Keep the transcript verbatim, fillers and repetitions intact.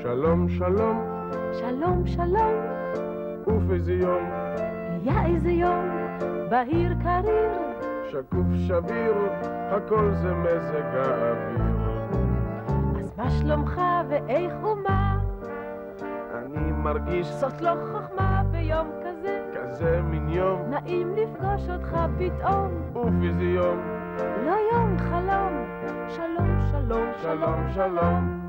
שלום שלום, שלום שלום, אוף איזה יום, היה איזה יום, בהיר קריר, שקוף שביר, הכל זה מזג האוויר. אז מה שלומך ואיך ומה? אני מרגיש זאת לא חוכמה ביום כזה, כזה מין יום, נעים לפגוש אותך פתאום, אוף איזה יום, לא יום חלום, שלום שלום שלום שלום.